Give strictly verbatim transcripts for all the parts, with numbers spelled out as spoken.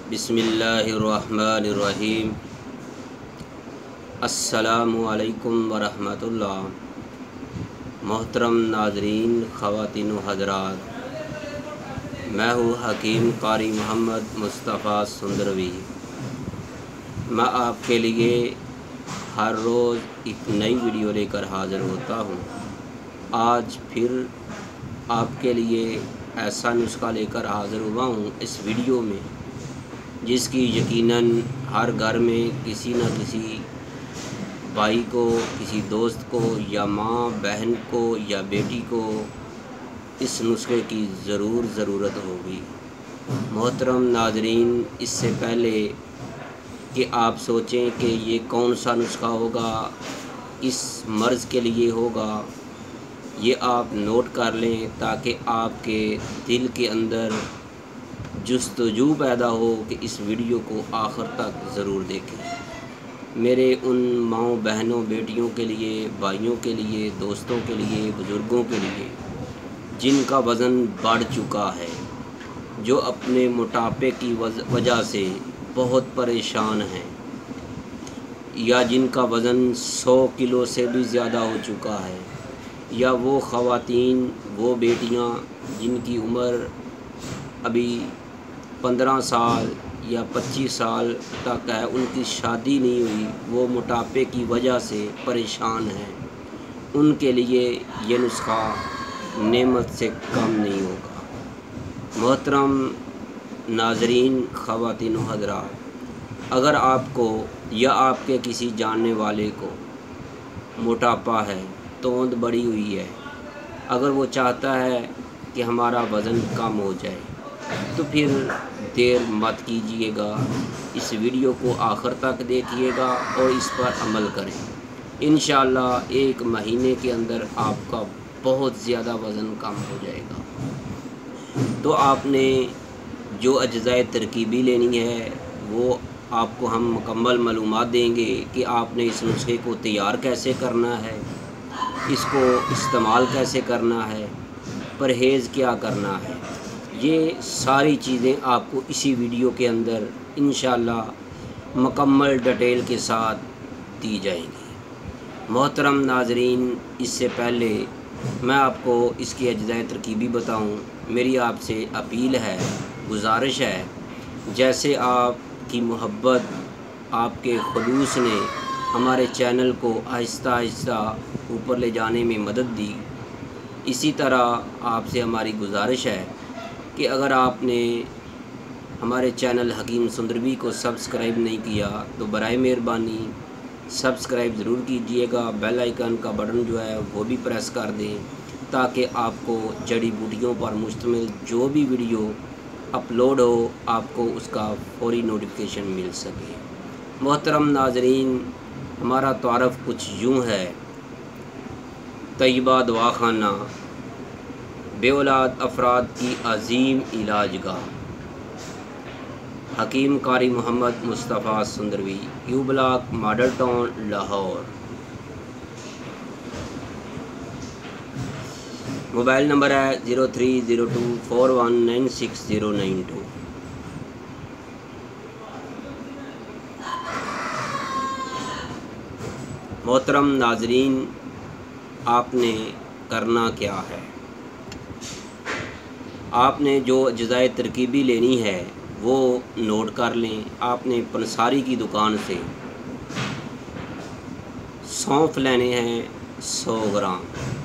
बिस्मिल्लाहिर्रहमानिर्रहीम। अस्सलामु अलैकुम वरहमतुल्लाह। मोहतरम नाज़रीन, ख़वातीन व हज़रात, मैं हूँ हकीम कारी मोहम्मद मुस्तफ़ा सुंदरवी। मैं आपके लिए हर रोज़ एक नई वीडियो लेकर हाज़िर होता हूँ। आज फिर आपके लिए ऐसा नुस्खा लेकर हाज़िर हुआ हूँ इस वीडियो में, जिसकी यकीनन हर घर में किसी न किसी भाई को, किसी दोस्त को या माँ बहन को या बेटी को इस नुस्खे की ज़रूर ज़रूरत होगी। मोहतरम नाज़रीन, इससे पहले कि आप सोचें कि ये कौन सा नुस्खा होगा, इस मर्ज़ के लिए होगा, ये आप नोट कर लें ताकि आपके दिल के अंदर जुस्तजू पैदा हो कि इस वीडियो को आखिर तक ज़रूर देखें। मेरे उन माँओं, बहनों, बेटियों के लिए, भाइयों के लिए, दोस्तों के लिए, बुज़ुर्गों के लिए जिनका वज़न बढ़ चुका है, जो अपने मोटापे की वजह से बहुत परेशान हैं, या जिनका वज़न सौ किलो से भी ज़्यादा हो चुका है, या वो ख़वातीन, वो बेटियां जिनकी उम्र अभी पंद्रह साल या पच्चीस साल तक है, उनकी शादी नहीं हुई, वो मोटापे की वजह से परेशान हैं, उनके लिए ये नुस्खा नेमत से कम नहीं होगा। मोहतरम नाज़रीन, ख़वातीन व हज़रात, अगर आपको या आपके किसी जानने वाले को मोटापा है, तोंद बढ़ी हुई है, अगर वो चाहता है कि हमारा वज़न कम हो जाए, तो फिर देर मत कीजिएगा, इस वीडियो को आखिर तक देखिएगा और इस पर अमल करें। इंशाअल्लाह एक महीने के अंदर आपका बहुत ज़्यादा वज़न कम हो जाएगा। तो आपने जो अज्ज़ाए तरकीबी लेनी है वो आपको हम मुकम्मल मालूमात देंगे कि आपने इस नुस्खे को तैयार कैसे करना है, इसको इस्तेमाल कैसे करना है, परहेज़ क्या करना है। ये सारी चीज़ें आपको इसी वीडियो के अंदर इंशाअल्लाह मुकम्मल डिटेल के साथ दी जाएंगी। मोहतरम नाज़रीन, इससे पहले मैं आपको इसकी अज्ज़ाए तरकीबी बताऊं, मेरी आपसे अपील है, गुजारिश है, जैसे आपकी मोहब्बत, आपके खुलूस ने हमारे चैनल को आहिस्ता आहिस्ता ऊपर ले जाने में मदद दी, इसी तरह आपसे हमारी गुजारिश है कि अगर आपने हमारे चैनल हकीम सुंदरवी को सब्सक्राइब नहीं किया तो बराए मेहरबानी सब्सक्राइब ज़रूर कीजिएगा। बेल आइकन का बटन जो है वो भी प्रेस कर दें ताकि आपको जड़ी बूटियों पर मुश्तमिल जो भी वीडियो अपलोड हो, आपको उसका फौरी नोटिफिकेशन मिल सके। मोहतरम नाज़रीन, हमारा तारफ़ कुछ यूँ है। तैयबा दवाखाना, बेऔलाद अफराद की अजीम इलाजगाह, हकीम कारी मोहम्मद मुस्तफ़ा सुंदरवी, U block, model town, Lahore. Mobile number है zero three zero two four one nine six zero nine two. मोहतरम नाज़रीन, आपने करना क्या है, आपने जो अज्ज़ाए तरकीबी लेनी है वो नोट कर लें। आपने पंसारी की दुकान से सौंफ लेने हैं सौ ग्राम,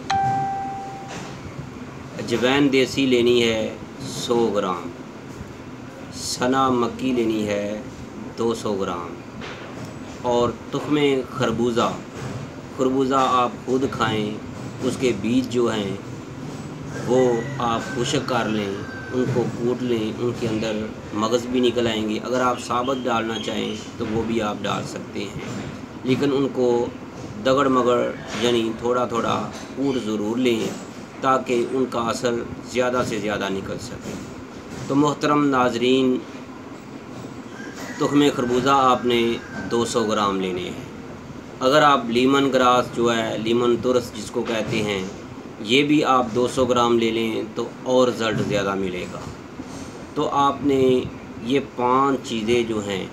अजवैन देसी लेनी है सौ ग्राम, सना मक्की लेनी है दो सौ ग्राम, और तुख्मे खरबूजा, खरबूजा आप खुद खाएं, उसके बीज जो हैं वो आप खुश्क कर लें, उनको कूट लें, उनके अंदर मगज़ भी निकल आएंगे। अगर आप साबुत डालना चाहें तो वो भी आप डाल सकते हैं, लेकिन उनको दगड़ मगड़ यानी थोड़ा थोड़ा कूट ज़रूर लें ताकि उनका असर ज़्यादा से ज़्यादा निकल सके। तो मोहतरम नाज़रीन, तुख्मे खरबूजा आपने दो सौ ग्राम लेने हैं। अगर आप लीमन ग्रास जो है, लीमन तुरस जिसको कहते हैं, ये भी आप दो सौ ग्राम ले लें तो और रिज़ल्ट ज़्यादा मिलेगा। तो आपने ये पांच चीज़ें जो हैं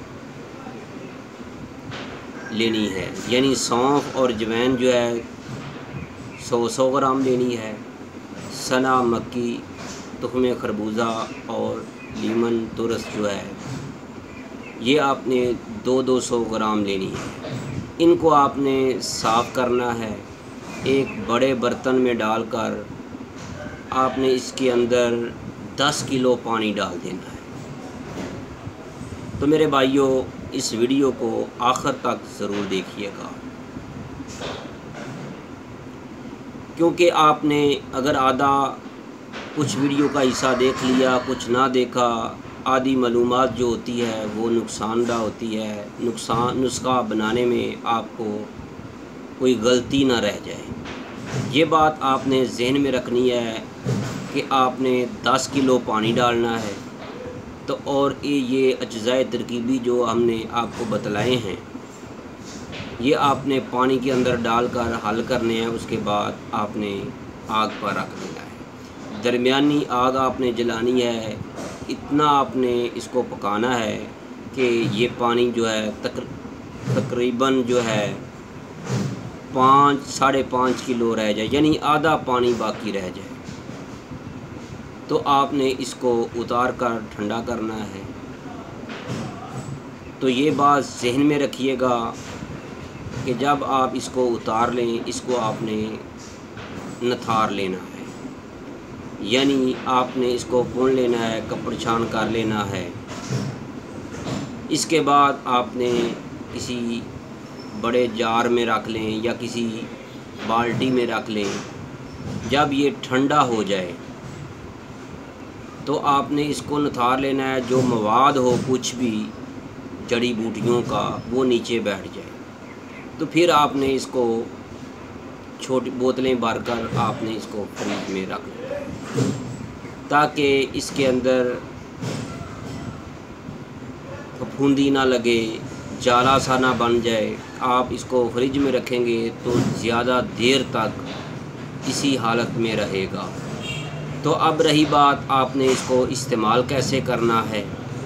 लेनी है, यानी सौंफ और जवैन जो है सौ सौ ग्राम लेनी है, सना मक्की, तुख्म खरबूजा और लीमन तुरस जो है ये आपने दो दो सौ ग्राम लेनी है। इनको आपने साफ़ करना है, एक बड़े बर्तन में डालकर आपने इसके अंदर दस किलो पानी डाल देना है। तो मेरे भाइयों, इस वीडियो को आखिर तक ज़रूर देखिएगा, क्योंकि आपने अगर आधा कुछ वीडियो का हिस्सा देख लिया, कुछ ना देखा, आधी मालूमात जो होती है वो नुकसानदा होती है। नुकसान नुस्खा बनाने में आपको कोई गलती ना रह जाए। ये बात आपने जहन में रखनी है कि आपने दस किलो पानी डालना है। तो और ये ये अज्जाए तरकीबी जो हमने आपको बतलाए हैं ये आपने पानी के अंदर डालकर हल करने हैं। उसके बाद आपने आग पर रख देना है, दरमियानी आग आपने जलानी है। इतना आपने इसको पकाना है कि ये पानी जो है तक तकरीबन जो है पाँच साढ़े पाँच किलो रह जाए, यानी आधा पानी बाकी रह जाए। तो आपने इसको उतार कर ठंडा करना है। तो ये बात जहन में रखिएगा कि जब आप इसको उतार लें, इसको आपने नथार लेना है, यानी आपने इसको भून लेना है, कपड़ छान कर लेना है। इसके बाद आपने किसी बड़े जार में रख लें या किसी बाल्टी में रख लें। जब ये ठंडा हो जाए तो आपने इसको नथार लेना है। जो मवाद हो कुछ भी जड़ी बूटियों का वो नीचे बैठ जाए। तो फिर आपने इसको छोटी बोतलें भरकर आपने इसको फ्रिज में रख लेना है, ताकि इसके अंदर फफूंदी ना लगे, जाला सा ना बन जाए। आप इसको फ्रिज में रखेंगे तो ज़्यादा देर तक इसी हालत में रहेगा। तो अब रही बात आपने इसको इस्तेमाल कैसे करना है,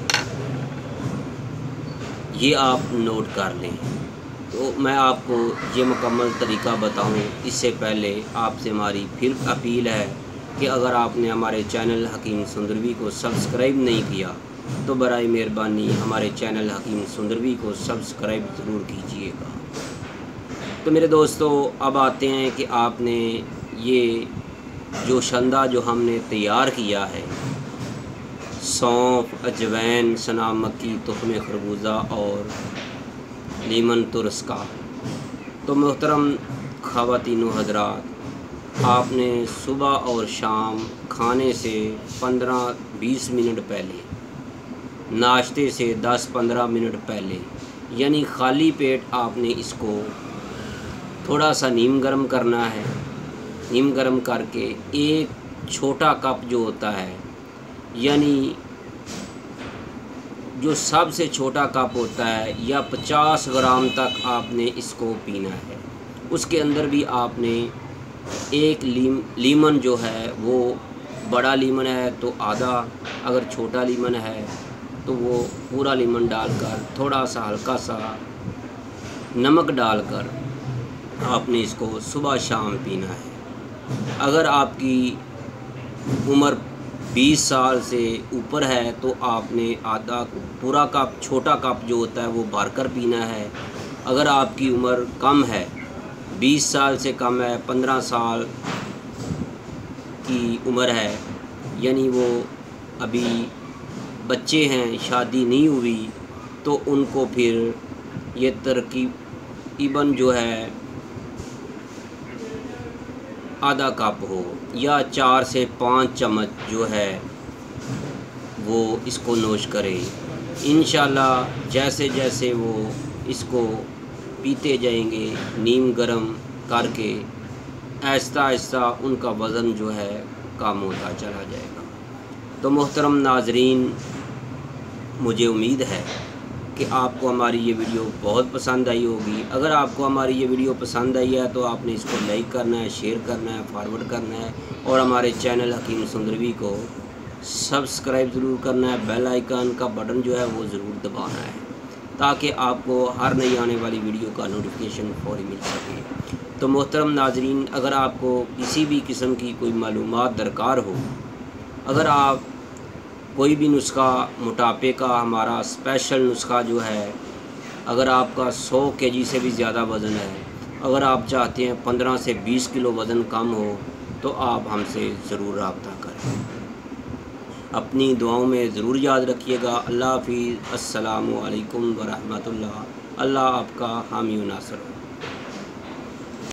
ये आप नोट कर लें। तो मैं आपको ये मुकम्मल तरीका बताऊं इससे पहले आपसे हमारी फिर अपील है कि अगर आपने हमारे चैनल हकीम सुंदरवी को सब्सक्राइब नहीं किया तो बराए मेहरबानी हमारे चैनल हकीम सुंदरवी को सब्सक्राइब ज़रूर कीजिएगा। तो मेरे दोस्तों, अब आते हैं कि आपने ये जो शंदा जो हमने तैयार किया है, सौंफ, अजवैन, सना मक्की, तुख्म खरबूजा और लीमन तुरस का, तो मोहतरम ख़वातीनो हज़रात, आपने सुबह और शाम खाने से पंद्रह बीस मिनट पहले, नाश्ते से दस पंद्रह मिनट पहले, यानी खाली पेट आपने इसको थोड़ा सा नीम गर्म करना है। नीम गर्म करके एक छोटा कप जो होता है, यानी जो सबसे छोटा कप होता है, या पचास ग्राम तक आपने इसको पीना है। उसके अंदर भी आपने एक लीम लीमन जो है वो बड़ा लीमन है तो आधा, अगर छोटा लीमन है तो वो पूरा लीमन डालकर थोड़ा सा हल्का सा नमक डालकर आपने इसको सुबह शाम पीना है। अगर आपकी उम्र बीस साल से ऊपर है तो आपने आधा पूरा कप, छोटा कप जो होता है वो भरकर पीना है। अगर आपकी उम्र कम है, बीस साल से कम है, पंद्रह साल की उम्र है, यानी वो अभी बच्चे हैं, शादी नहीं हुई, तो उनको फिर ये तरकीबन जो है आधा कप हो या चार से पाँच चम्मच जो है वो इसको नोश करें। इंशाल्लाह जैसे जैसे वो इसको पीते जाएंगे नीम गरम करके, आहिस्ता आहिस्ता उनका वज़न जो है कम होता चला जाएगा। तो मोहतरम नाजरीन, मुझे उम्मीद है कि आपको हमारी ये वीडियो बहुत पसंद आई होगी। अगर आपको हमारी ये वीडियो पसंद आई है तो आपने इसको लाइक करना है, शेयर करना है, फॉरवर्ड करना है और हमारे चैनल हकीम सुंदरवी को सब्सक्राइब ज़रूर करना है, बेल आइकन का बटन जो है वो ज़रूर दबाना है ताकि आपको हर नई आने वाली वीडियो का नोटिफिकेशन फौरी मिल सके। तो मोहतरम नाजरीन, अगर आपको किसी भी किस्म की कोई मालूमात दरकार हो, अगर आप कोई भी नुस्खा, मोटापे का हमारा स्पेशल नुस्खा जो है, अगर आपका सौ केजी से भी ज़्यादा वज़न है, अगर आप चाहते हैं पंद्रह से बीस किलो वज़न कम हो, तो आप हमसे ज़रूर रब्ता करें। अपनी दुआओं में ज़रूर याद रखिएगा। अल्लाह हाफ़िज़। अस्सलामु अलैकुम व रहमतुल्लाह। अल्लाह आपका हामी व नासिर हो।